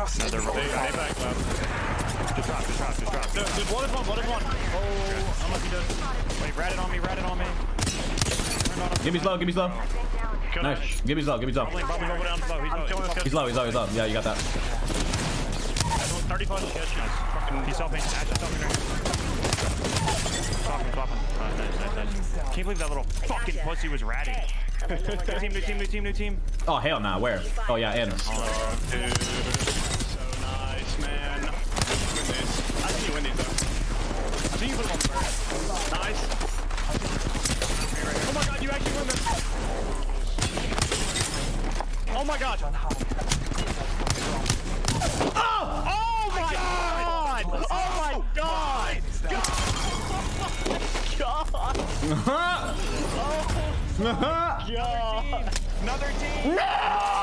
Another roll. They back left. Just drop. Dude, one is one. Oh, unlucky dude. Wait, rat it on me. Give me slow. Nice. Give me slow. He's low. He's low. Yeah, you got that. 35 catch. Nice. He's selfing. Swapping. Nice. Can't believe that little fucking pussy was ratting. New team. Oh, hell nah. Where? Oh, yeah, Anna. Oh, dude. So nice, man. Win this. I think you win these, though. I think you put them on first. Nice. Oh my god, you actually win this. Oh my god. Oh my god. Oh my god. God. God. Another team. No!